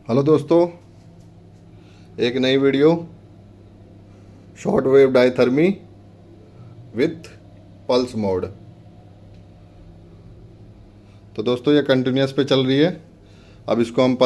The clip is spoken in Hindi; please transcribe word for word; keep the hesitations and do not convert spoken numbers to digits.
हेलो दोस्तों, एक नई video short wave diathermy with pulse mode. तो दोस्तों ये कंटिन्यूस पे चल रही है। अब इसको हम